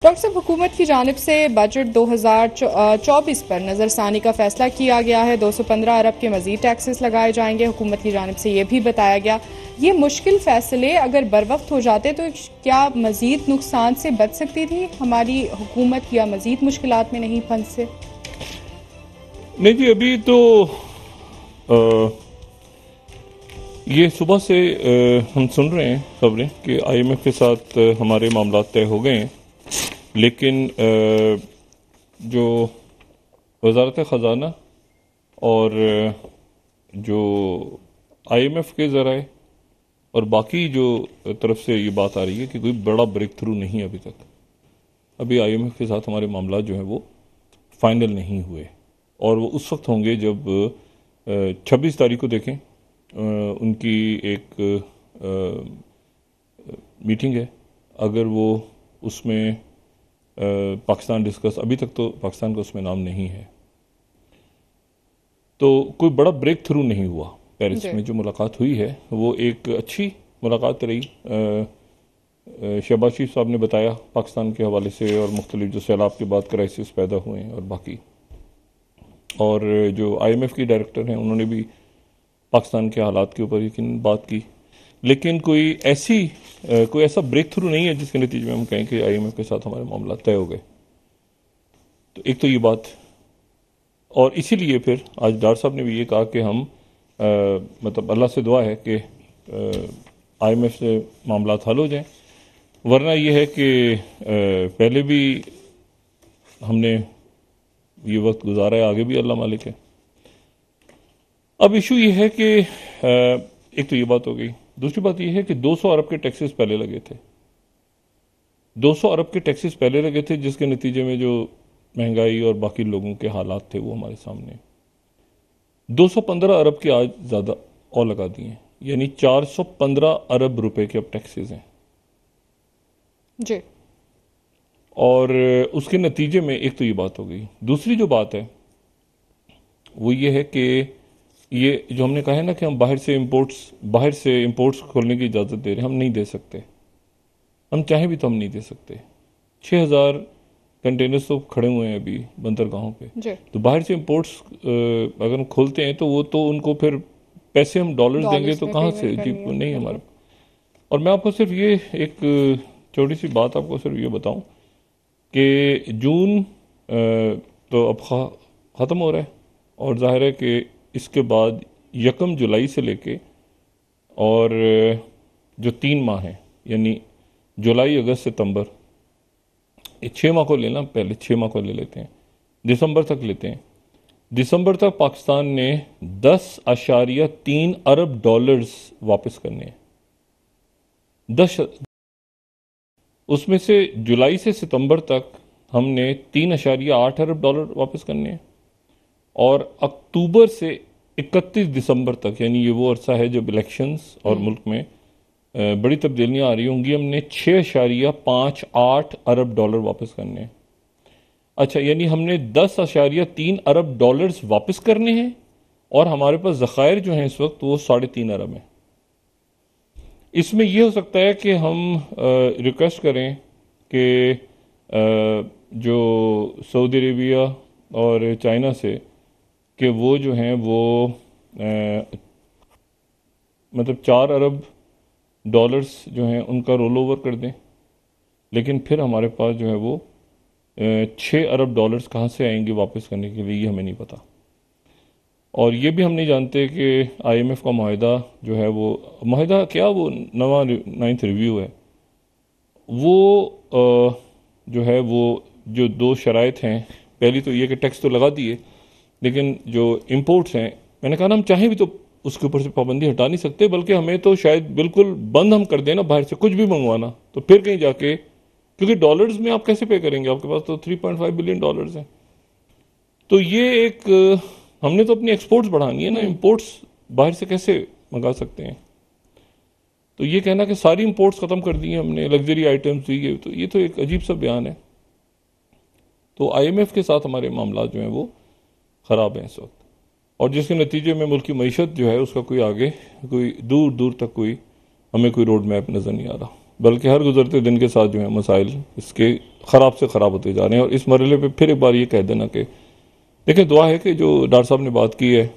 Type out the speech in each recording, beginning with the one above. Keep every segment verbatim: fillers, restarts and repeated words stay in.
Doctor साहब, हुकूमत की जानिब से बजट दो हज़ार चौबीस पर नज़रसानी का फैसला किया गया है। दो सौ पंद्रह अरब के मजीद टैक्सेस लगाए जाएंगे। हुकूमत की जानिब से ये भी बताया गया, ये मुश्किल फैसले अगर बर वक्त हो जाते तो क्या मजीद नुकसान से बच सकती थी हमारी हुकूमत, या मजीद मुश्किलात में नहीं फंसे? नहीं जी, अभी तो आ, ये सुबह से आ, हम सुन रहे हैं खबरें कि आईएमएफ के साथ आ, हमारे मामला तय हो गए हैं, लेकिन आ, जो वजारत ख़जाना और जो आईएमएफ के ज़राए और बाकी जो तरफ से ये बात आ रही है कि कोई बड़ा ब्रेक थ्रू नहीं है अभी तक। अभी आईएमएफ के साथ हमारे मामला जो है वो फाइनल नहीं हुए, और वो उस वक्त होंगे जब छब्बीस तारीख को देखें उनकी एक मीटिंग है। अगर वो उसमें पाकिस्तान डिस्कस, अभी तक तो पाकिस्तान का उसमें नाम नहीं है, तो कोई बड़ा ब्रेक थ्रू नहीं हुआ। पेरिस में जो मुलाकात हुई है वो एक अच्छी मुलाकात रही। शहबाज शरीफ साहब ने बताया पाकिस्तान के हवाले से, और मुख्तलिफ जो सैलाब के बाद क्राइसिस पैदा हुए हैं और बाकी, और जो आईएमएफ की डायरेक्टर हैं उन्होंने भी पाकिस्तान के हालात के ऊपर यकीन बात की। लेकिन कोई ऐसी कोई ऐसा ब्रेक थ्रू नहीं है जिसके नतीजे में हम कहें कि आईएमएफ के साथ हमारे मामला तय हो गए। तो एक तो ये बात, और इसीलिए फिर आज डॉक्टर साहब ने भी ये कहा कि हम आ, मतलब अल्लाह से दुआ है कि आईएमएफ से मामला हल हो जाएं, वरना यह है कि आ, पहले भी हमने ये वक्त गुजारा है, आगे भी अल्लाह मालिक है। अब इशू ये है कि एक तो ये बात हो गई, दूसरी बात यह है कि दो सौ अरब के टैक्सेस पहले लगे थे। दो सौ अरब के टैक्सेस पहले लगे थे, जिसके नतीजे में जो महंगाई और बाकी लोगों के हालात थे वो हमारे सामने। दो सौ पंद्रह अरब के आज ज़्यादा और लगा दिए हैं, यानी चार सौ पंद्रह अरब रुपए के अब टैक्सेस हैं जी। और उसके नतीजे में एक तो ये बात हो गई। दूसरी जो बात है वो ये है कि ये जो हमने कहा है ना कि हम बाहर से इंपोर्ट्स बाहर से इंपोर्ट्स खोलने की इजाज़त दे रहे हैं, हम नहीं दे सकते। हम चाहें भी तो हम नहीं दे सकते। छः हज़ार कंटेनर्स तो खड़े हुए हैं अभी बंदरगाहों पे, तो बाहर से इंपोर्ट्स अगर हम खोलते हैं तो वो तो उनको फिर पैसे हम डॉलर्स देंगे तो कहाँ से जी, नहीं हमारे। और मैं आपको सिर्फ ये एक छोटी सी बात आपको सिर्फ ये बताऊं कि जून तो अब ख़त्म हो रहा है, और जाहिर है कि इसके बाद यकम जुलाई से लेके और जो तीन माह हैं, यानी जुलाई अगस्त सितंबर, छः माह को लेना, पहले छः माह को ले लेते हैं, दिसंबर तक लेते हैं। दिसंबर तक पाकिस्तान ने दस अशारिया तीन अरब डॉलर्स वापस करने हैं। दस, उसमें से जुलाई से सितंबर तक हमने तीन अशारिया आठ अरब डॉलर वापस करने हैं, और अक्टूबर से इकतीस दिसंबर तक, यानी ये वो अरसा है जब इलेक्शंस और मुल्क में बड़ी तब्दीलियां आ रही होंगी, हमने छः अशारिया पाँच आठ अरब डॉलर वापस करने हैं। अच्छा, यानी हमने दस अशारिया तीन अरब डॉलर्स वापस करने हैं, और हमारे पास ज़खायर जो हैं इस वक्त वो साढ़े तीन अरब हैं। इसमें यह हो सकता है कि हम रिक्वेस्ट करें कि जो सऊदी अरेबिया और चाइना से कि वो जो हैं वो आ, मतलब चार अरब डॉलर्स जो हैं उनका रोल ओवर कर दें, लेकिन फिर हमारे पास जो है वो छः अरब डॉलर्स कहाँ से आएंगे वापस करने के लिए, ये हमें नहीं पता। और ये भी हम नहीं जानते कि आईएमएफ का माहिदा जो है वो माहिदा क्या वो नवा नाइन्थ रिव्यू है, वो आ, जो है वो जो दो शराइत हैं, पहली तो ये कि टैक्स तो लगा दिए, लेकिन जो इंपोर्ट्स हैं, मैंने कहा ना हम चाहें भी तो उसके ऊपर से पाबंदी हटा नहीं सकते, बल्कि हमें तो शायद बिल्कुल बंद हम कर देना बाहर से कुछ भी मंगवाना, तो फिर कहीं जाके, क्योंकि डॉलर्स में आप कैसे पे करेंगे, आपके पास तो तीन पॉइंट पाँच बिलियन डॉलर्स हैं। तो ये एक हमने तो अपनी एक्सपोर्ट्स बढ़ानी है ना, इंपोर्ट्स बाहर से कैसे मंगा सकते हैं। तो ये कहना कि सारी इंपोर्ट्स ख़त्म कर दी हैं हमने, लग्जरी आइटम्स दी गई, तो ये तो एक अजीब सा बयान है। तो आईएमएफ के साथ हमारे मामला जो हैं वो ख़राब हैं इस वक्त, और जिसके नतीजे में मुल्क की मईशत जो है उसका कोई आगे कोई दूर दूर तक कोई हमें कोई रोड मैप नज़र नहीं आ रहा। बल्कि हर गुजरते दिन के साथ जो है मसाइल इसके ख़राब से ख़राब होते जा रहे हैं। और इस मरहले पे फिर एक बार ये कह देना कि देखिए, दुआ है कि जो डॉक्टर साहब ने बात की है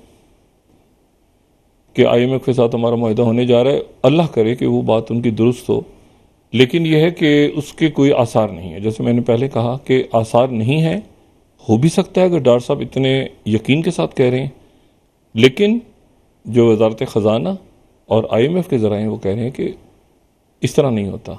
कि आई एम एफ के साथ हमारा मुआहदा होने जा रहा है, अल्लाह करे कि वो बात उनकी दुरुस्त हो, लेकिन यह है कि उसके कोई आसार नहीं है। जैसे मैंने पहले कहा कि आसार नहीं है, हो भी सकता है अगर डॉक्टर साहब इतने यकीन के साथ कह रहे हैं, लेकिन जो वजारत ख़जाना और आई एम एफ के ज़राए वो कह रहे हैं कि इस तरह नहीं होता।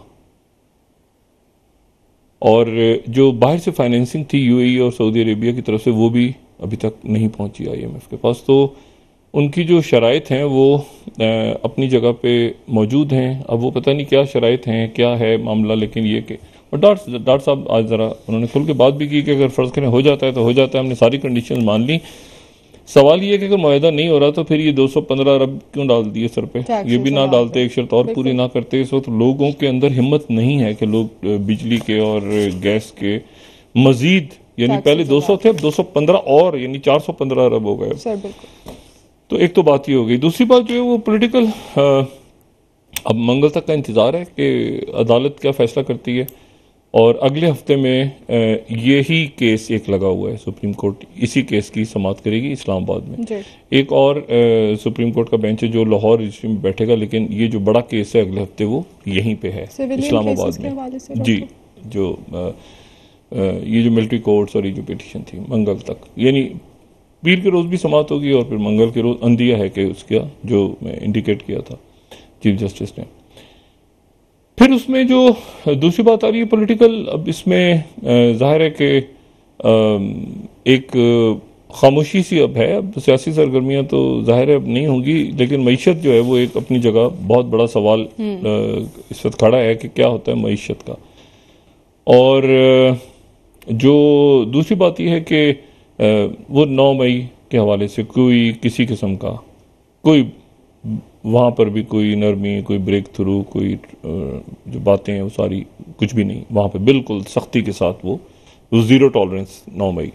और जो बाहर से फाइनेंसिंग थी यूएई और सऊदी अरेबिया की तरफ से, वो भी अभी तक नहीं पहुंची आई एम एफ के पास। तो उनकी जो शराइत हैं वो अपनी जगह पे मौजूद हैं। अब वो पता नहीं क्या शराइत हैं, क्या है मामला, लेकिन ये कि और डॉक्टर डॉक्टर साहब आज ज़रा उन्होंने खुल के बात भी की कि अगर फ़र्ज़ करें हो जाता है तो हो जाता है, हमने सारी कंडीशन मान ली। सवाल ये है कि अगर मुआहदा नहीं हो रहा तो फिर ये दो सौ पंद्रह अरब क्यों डाल दिए सर पे? ये भी ना डालते, एक शर्त और पूरी ना करते। इस वक्त लोगों के अंदर हिम्मत नहीं है कि लोग बिजली के और गैस के मजीद, यानी पहले दो सौ थे, अब दो सौ पंद्रह और यानी चार सौ पंद्रह अरब हो गए। तो एक तो बात ये हो गई। दूसरी बात जो है वो पॉलिटिकल, अब मंगल तक का इंतज़ार है कि अदालत क्या फैसला करती है। और अगले हफ्ते में यही केस एक लगा हुआ है, सुप्रीम कोर्ट इसी केस की समाअत करेगी इस्लामाबाद में। एक और आ, सुप्रीम कोर्ट का बेंच है जो लाहौर रजिस्ट्री में बैठेगा, लेकिन ये जो बड़ा केस है अगले हफ्ते वो यहीं पे है इस्लामाबाद में। जी, जो आ, आ, ये जो मिलिट्री कोर्ट्स और ये जो पिटीशन थी मंगल तक, यानी पीर के रोज़ भी समाअत होगी और फिर मंगल के रोज़ अंदिया है कि उसका जो मैं इंडिकेट किया था चीफ जस्टिस ने। फिर उसमें जो दूसरी बात आ रही है पॉलिटिकल, अब इसमें जाहिर है कि एक खामोशी सी अब है। अब सियासी सरगर्मियां तो जाहिर है अब नहीं होंगी, लेकिन मईशत जो है वो एक अपनी जगह बहुत बड़ा सवाल इस वक्त खड़ा है कि क्या होता है मईशत का। और जो दूसरी बात यह है कि वो नौ मई के हवाले से कोई किसी किस्म का कोई वहाँ पर भी कोई नरमी, कोई ब्रेक थ्रू, कोई जो बातें हैं वो सारी कुछ भी नहीं। वहाँ पर बिल्कुल सख्ती के साथ वो ज़ीरो टॉलरेंस नौ मई।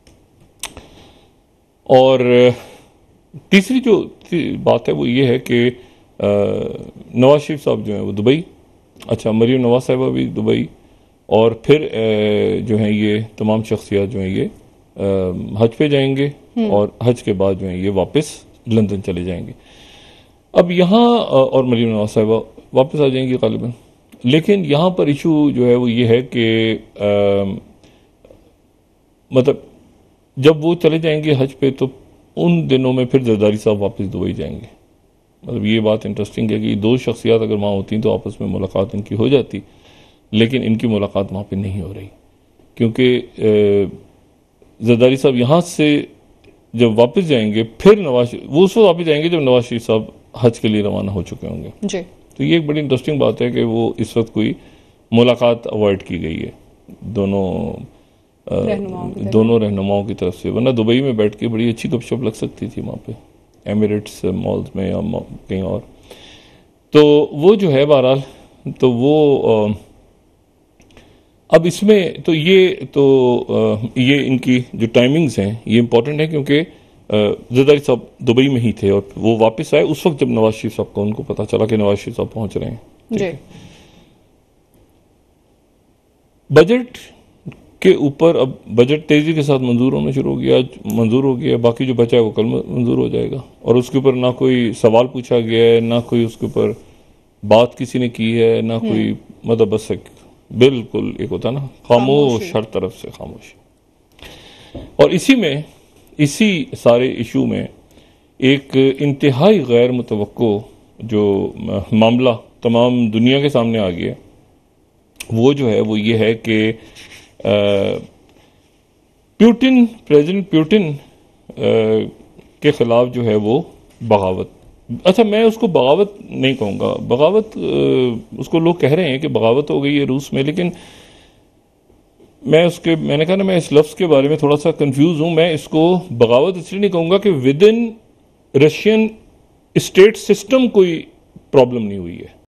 और तीसरी जो बात है वो ये है कि नवाज शरीफ साहब जो हैं वो दुबई, अच्छा मरीम नवाज साहिबा भी दुबई, और फिर जो है ये तमाम शख्सियात जो हैं ये हज पे जाएंगे और हज के बाद जो है ये वापस लंदन चले जाएंगे। अब यहाँ और मरीम नवाज साहिबा वापस आ जाएंगी गालिबन, लेकिन यहाँ पर इशू जो है वो ये है कि मतलब जब वो चले जाएंगे हज पे तो उन दिनों में फिर जरदारी साहब वापस दुबई जाएंगे। मतलब ये बात इंटरेस्टिंग है कि दो शख्सियात अगर वहाँ होती तो आपस में मुलाकात इनकी हो जाती, लेकिन इनकी मुलाकात वहाँ पे नहीं हो रही, क्योंकि जरदारी साहब यहाँ से जब वापस जाएंगे फिर नवाज वो उस वक्त वापस जाएंगे जब नवाज शरीफ साहब हज के लिए रवाना हो चुके होंगे जी। तो ये एक बड़ी इंटरेस्टिंग बात है कि वो इस वक्त कोई मुलाकात अवॉइड की गई है दोनों रहनुमाओं दोनों रहनुमाओं की तरफ से, वरना दुबई में बैठ के बड़ी अच्छी गपशप लग सकती थी वहाँ पे एमिरेट्स मॉल्स में या कहीं और। तो वो जो है बहरहाल, तो वो अब इसमें तो ये तो ये इनकी जो टाइमिंग्स हैं ये इंपॉर्टेंट है, क्योंकि जरदारी साहब दुबई में ही थे और वो वापस आए उस वक्त जब नवाज शरीफ साहब को उनको पता चला कि नवाज शरीफ साहब पहुंच रहे हैं। जी। बजट के ऊपर अब बजट तेजी के साथ मंजूर होना शुरू हो गया, मंजूर हो गया, बाकी जो बचा है वो कल मंजूर हो जाएगा। और उसके ऊपर ना कोई सवाल पूछा गया है, ना कोई उसके ऊपर बात किसी ने की है, ना कोई मतलब बस बिल्कुल एक होता ना खामोश, हर तरफ से खामोश। और इसी में इसी सारे इशू में एक इंतहाई गैर मुतवक्को जो मामला तमाम दुनिया के सामने आ गया वो जो है वो ये है कि प्यूटिन प्रेसिडेंट प्यूटिन के खिलाफ जो है वो बगावत, अच्छा मैं उसको बगावत नहीं कहूँगा, बगावत उसको लोग कह रहे हैं कि बगावत हो गई है रूस में, लेकिन मैं उसके मैंने कहा ना मैं इस लफ्ज़ के बारे में थोड़ा सा कंफ्यूज हूँ। मैं इसको बगावत इसलिए नहीं कहूँगा कि within Russian state system कोई प्रॉब्लम नहीं हुई है।